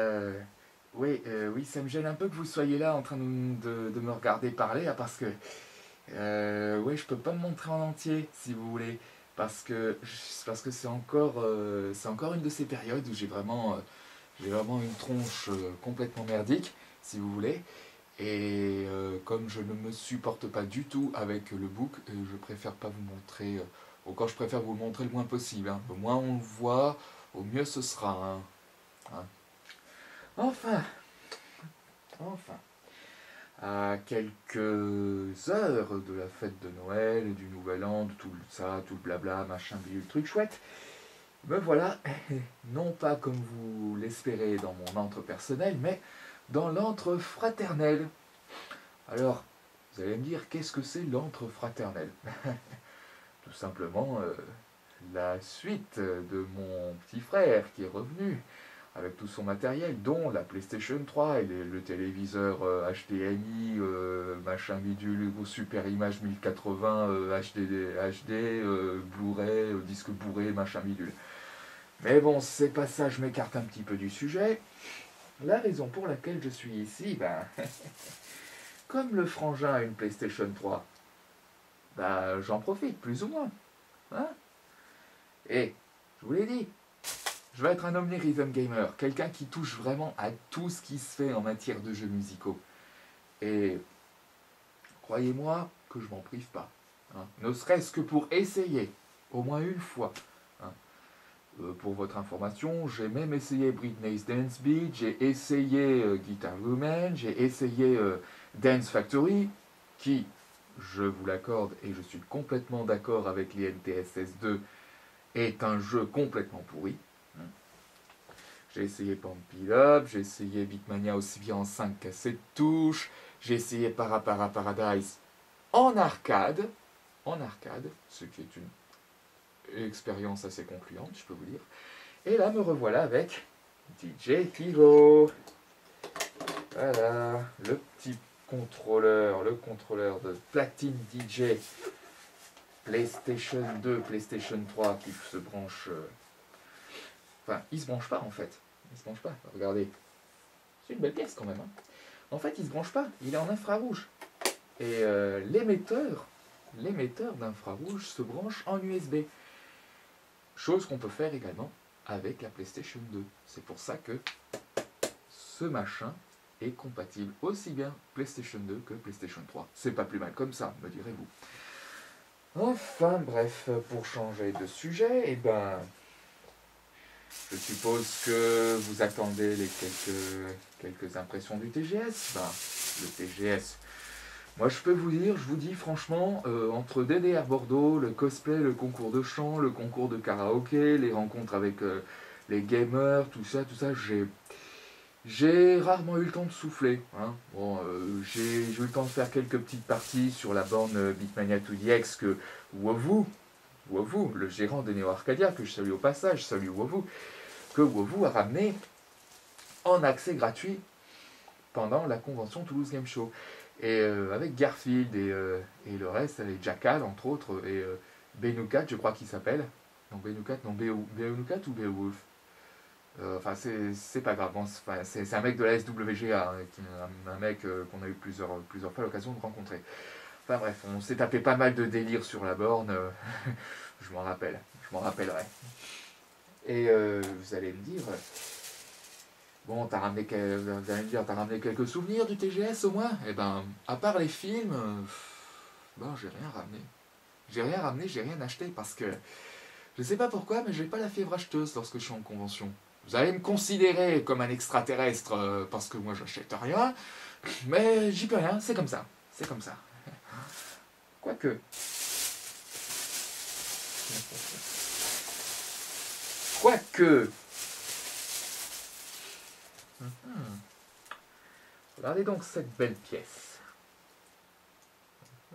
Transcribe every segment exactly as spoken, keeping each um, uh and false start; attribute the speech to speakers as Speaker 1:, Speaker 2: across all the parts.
Speaker 1: Euh, oui, euh, oui, ça me gêne un peu que vous soyez là en train de, de- de me regarder parler, là, parce que, euh, ouais, je peux pas me montrer en entier, si vous voulez, parce que, parce que c'est encore, euh, c'est encore une de ces périodes où j'ai vraiment, euh, j'ai vraiment une tronche euh, complètement merdique, si vous voulez, et euh, comme je ne me supporte pas du tout avec le book, euh, je préfère pas vous montrer, euh, ou quand je préfère vous le montrer le moins possible, hein. Le moins on le voit, au mieux ce sera, hein. Hein. Enfin, enfin. À quelques heures de la fête de Noël, du Nouvel An, de tout ça, tout le blabla, machin, bidule, truc chouette, me voilà, non pas comme vous l'espérez dans mon antre personnel, mais dans l'antre fraternel. Alors, vous allez me dire, qu'est-ce que c'est l'antre fraternel? Tout simplement euh, la suite de mon petit frère qui est revenu avec tout son matériel, dont la PlayStation trois et les- le téléviseur euh, H D M I, euh, machin bidule, super image mille quatre-vingts, euh, H D, H D euh, Blu-ray, euh, disque bourré, machin bidule. Mais bon, c'est pas ça, je m'écarte un petit peu du sujet. La raison pour laquelle je suis ici, ben, comme le frangin a une PlayStation trois, ben, j'en profite, plus ou moins. Hein. Et, je vous l'ai dit, je vais être un omni-rhythm gamer, quelqu'un qui touche vraiment à tout ce qui se fait en matière de jeux musicaux. Et croyez-moi que je m'en prive pas. Hein. Ne serait-ce que pour essayer, au moins une fois. Hein. Euh, pour votre information, j'ai même essayé Britney's Dance Beat, j'ai essayé euh, Guitar Woman, j'ai essayé euh, Dance Factory, qui, je vous l'accorde, et je suis complètement d'accord avec les N T S S deux, est un jeu complètement pourri. Hein. J'ai essayé Pump It Up, j'ai essayé Beatmania aussi bien en cinq qu'à sept touches, j'ai essayé Para Para Paradise en arcade, en arcade, ce qui est une expérience assez concluante, je peux vous dire. Et là, me revoilà avec D J Hero. Voilà, le petit contrôleur, le contrôleur de platine D J PlayStation deux, PlayStation trois qui se branche. euh, Enfin, il se branche pas en fait. Il se branche pas. Regardez, c'est une belle pièce quand même. Hein. En fait, il se branche pas. Il est en infrarouge. Et euh, l'émetteur, l'émetteur d'infrarouge se branche en U S B. Chose qu'on peut faire également avec la PlayStation deux. C'est pour ça que ce machin est compatible aussi bien PlayStation deux que PlayStation trois. C'est pas plus mal comme ça, me direz-vous. Enfin bref, pour changer de sujet, eh ben, je suppose que vous attendez les quelques, quelques impressions du T G S. Ben, le T G S, moi je peux vous dire, je vous dis franchement, euh, entre D D R Bordeaux, le cosplay, le concours de chant, le concours de karaoké, les rencontres avec euh, les gamers, tout ça, tout ça, j'ai j'ai rarement eu le temps de souffler. Hein. Bon, euh, j'ai eu le temps de faire quelques petites parties sur la borne euh, Beatmania deux D X que Wovu, Wovu, le gérant de Neo Arcadia, que je salue au passage, salut Wovu, que Wovu a ramené en accès gratuit pendant la convention Toulouse Game Show. Et euh, avec Garfield et, euh, et le reste, avec Jackal entre autres, et euh, Benoukat, je crois qu'il s'appelle. Non, Benoukat, non, Benoukat ou Beowulf. Euh, Enfin, c'est c'est pas grave. Bon, c'est c'est un mec de la S W G A, hein, qui- un, un mec euh, qu'on a eu plusieurs, plusieurs fois l'occasion de rencontrer. Enfin bref, on s'est tapé pas mal de délires sur la borne. euh, je m'en rappelle, je m'en rappellerai. Et euh, vous allez me dire, bon, t'as ramené, quel- vous allez me dire, t'as ramené quelques souvenirs du T G S au moins? Eh ben, à part les films, euh, bon, j'ai rien ramené. J'ai rien ramené, j'ai rien acheté parce que je sais pas pourquoi, mais j'ai pas la fièvre acheteuse lorsque je suis en convention. Vous allez me considérer comme un extraterrestre euh, parce que moi j'achète rien, mais j'y peux rien, c'est comme ça. C'est comme ça. Quoique. Quoique. Hmm. Regardez donc cette belle pièce. Hmm.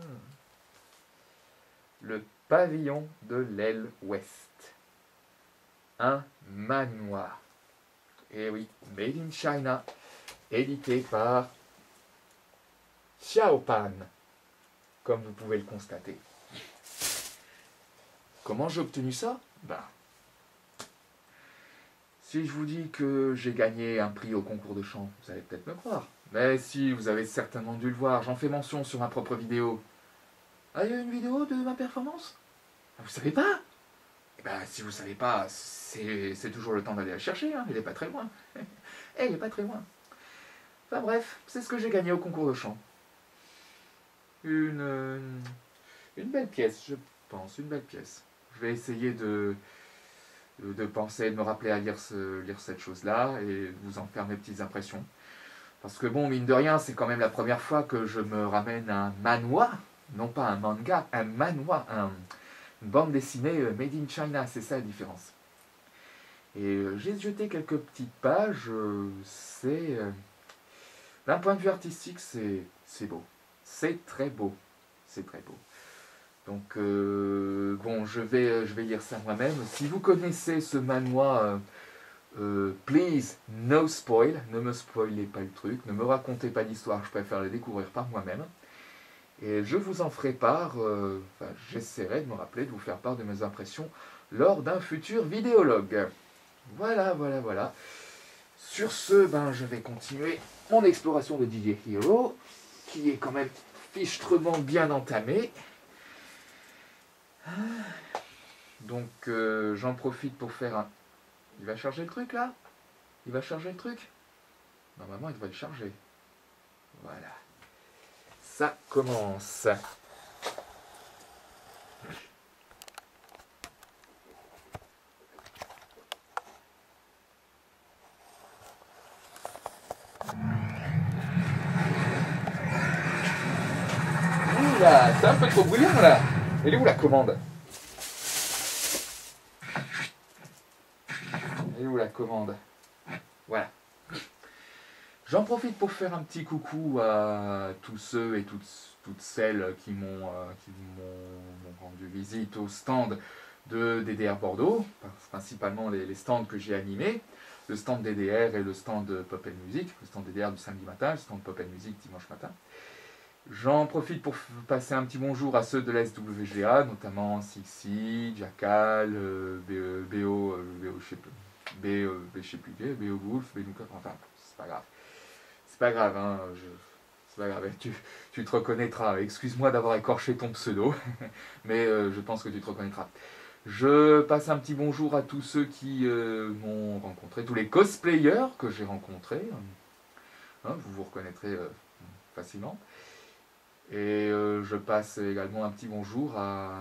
Speaker 1: Le pavillon de l'aile ouest. Un manoir. Et oui, Made in China, édité par Xiaopan, comme vous pouvez le constater. Comment j'ai obtenu ça? Ben, Si je vous dis que j'ai gagné un prix au concours de chant, vous allez peut-être me croire. Mais si, vous avez certainement dû le voir, j'en fais mention sur ma propre vidéo. Ah, il y a une vidéo de ma performance? Vous savez pas? Eh ben, si vous savez pas, c'est toujours le temps d'aller la chercher, hein. Il est pas très loin. Eh, il est pas très loin. Enfin bref, c'est ce que j'ai gagné au concours de chant. Une, euh, une belle pièce, je pense, une belle pièce. Je vais essayer de, de, de penser, de me rappeler à lire, ce, lire cette chose-là et vous en faire mes petites impressions. Parce que bon, mine de rien, c'est quand même la première fois que je me ramène un manhwa, non pas un manga, un manhwa, un, une bande dessinée made in China, c'est ça la différence. Et euh, j'ai jeté quelques petites pages, euh, c'est... Euh, d'un point de vue artistique, c'est beau. C'est très beau. C'est très beau. Donc, euh, bon, je vais, je vais lire ça moi-même. Si vous connaissez ce manhwa, euh, euh, please, no spoil. Ne me spoilez pas le truc. Ne me racontez pas l'histoire. Je préfère le découvrir par moi-même. Et je vous en ferai part. Euh, enfin, j'essaierai de me rappeler, de vous faire part de mes impressions lors d'un futur vidéologue. Voilà, voilà, voilà. Sur ce, ben, je vais continuer mon exploration de D J Hero, qui est quand même fichtrement bien entamée. Donc, euh, j'en profite pour faire un... Il va charger le truc, là? Il va charger le truc? Normalement, il devrait le charger. Voilà. Ça commence. Oula, c'est un peu trop bruyant, là. Elle est où la commande? Elle est où la commande? Voilà. J'en profite pour faire un petit coucou à tous ceux et toutes, toutes celles qui m'ont euh, rendu visite au stand de D D R Bordeaux, principalement les, les stands que j'ai animés, le stand D D R et le stand Pop and Music, le stand D D R du samedi matin, le stand Pop and Music dimanche matin. J'en profite pour passer un petit bonjour à ceux de la S W G A, notamment Sixi, Jackal, euh, B O, euh, B O, je sais plus, B, euh, B, je sais plus, B O Wolf, B Nuka, enfin, c'est pas grave. C'est pas grave, hein, je... c'est pas grave, tu, tu te reconnaîtras. Excuse-moi d'avoir écorché ton pseudo, mais euh, je pense que tu te reconnaîtras. Je passe un petit bonjour à tous ceux qui euh, m'ont rencontré, tous les cosplayers que j'ai rencontrés. Hein, vous vous reconnaîtrez euh, facilement. Et euh, je passe également un petit bonjour à,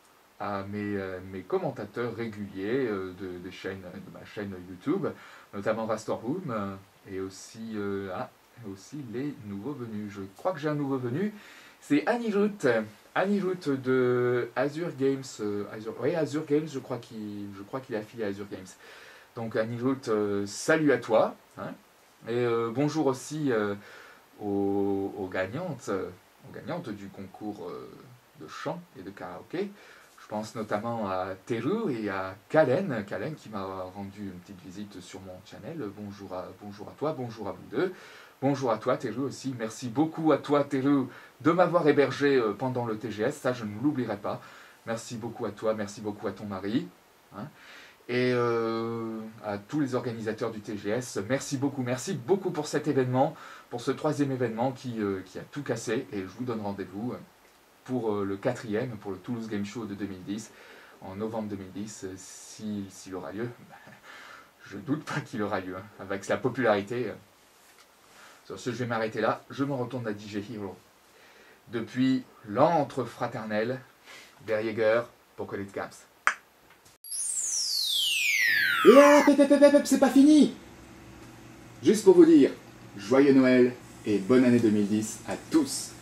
Speaker 1: à mes, euh, mes commentateurs réguliers euh, de, de, chaînes, de ma chaîne YouTube, notamment Rastorroom, euh, et aussi, euh, ah, aussi les nouveaux venus. Je crois que j'ai un nouveau venu, c'est Anirut. Anirut de Azure Games. Euh, Azure, oui, Azure Games, je crois qu'il qu'il est affilié à Azure Games. Donc Anirut, euh, salut à toi. Hein, et euh, bonjour aussi euh, aux, aux gagnantes. gagnante du concours de chant et de karaoké. Je pense notamment à Teru et à Kalen, Kalen qui m'a rendu une petite visite sur mon channel. Bonjour à, bonjour à toi, bonjour à vous deux. Bonjour à toi Teru aussi. Merci beaucoup à toi Teru de m'avoir hébergé pendant le T G S. Ça, je ne l'oublierai pas. Merci beaucoup à toi, merci beaucoup à ton mari. Hein. Et euh, à tous les organisateurs du T G S, merci beaucoup, merci beaucoup pour cet événement, pour ce troisième événement qui, euh, qui a tout cassé. Et je vous donne rendez-vous pour euh, le quatrième, pour le Toulouse Game Show de deux mille dix, en novembre deux mille dix, s'il si, si aura lieu. Je doute pas qu'il aura lieu, hein, avec la popularité. Sur ce, je vais m'arrêter là. Je me retourne à D J Hero. Depuis l'antre fraternel, vers Jäger, pour Colette Games.
Speaker 2: Et hop, hop, hop, hop, hop, c'est pas fini! Juste pour vous dire, joyeux Noël et bonne année deux mille dix à tous!